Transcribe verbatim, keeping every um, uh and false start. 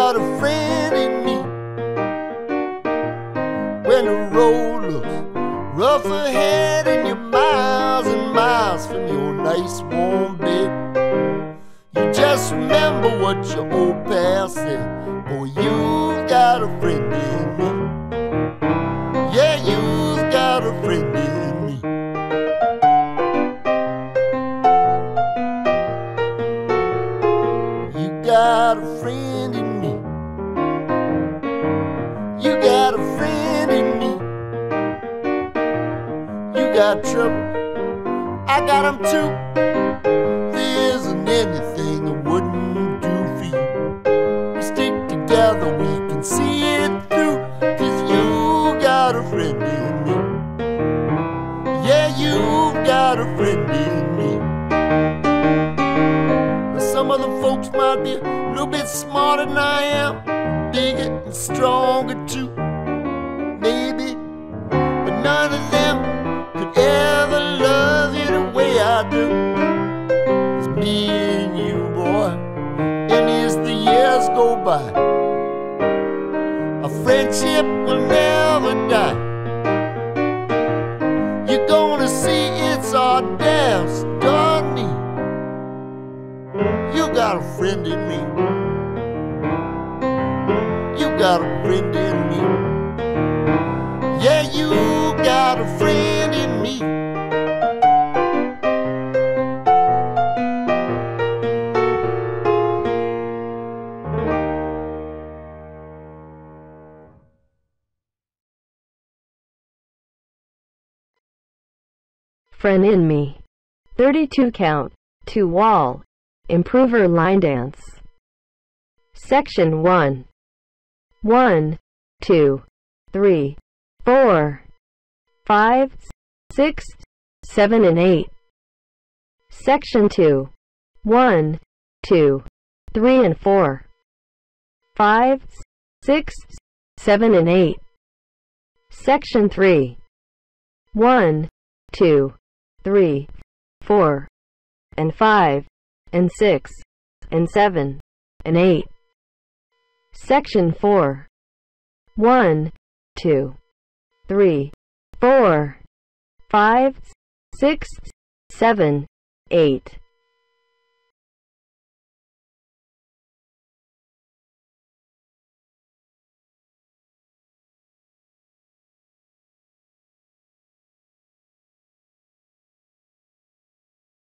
got a friend in me. When the road looks rough ahead and you're miles and miles from your nice warm bed, you just remember what your old pal said. Boy, you've got a friend in me. Yeah, you've got a friend in me. You got a friend in me. You got a friend in me. You got trouble, I got them too. There isn't anything I wouldn't do for you. We stick together, we can see it through. Cause you got a friend in me. Yeah, you've got a friend in me. Now some of them folks might be a little bit smarter than I am, bigger and stronger too, maybe, but none of them could ever love you the way I do. It's me and you, boy, and as the years go by, our friendship will never die. You're gonna see it's our destiny. You got a friend in me. You got a friend in me. Yeah, you got a friend in me. Friend in me. thirty-two count, two wall, improver Linedance. Section one. one, two, three, four, five, six, seven, and eight. Section two. one, two, three, and four, five, six, seven, and eight. Section three. one, two, three, four, and five, and six, and seven, and eight. Section four. one, two, three, four, five, six, seven, eight.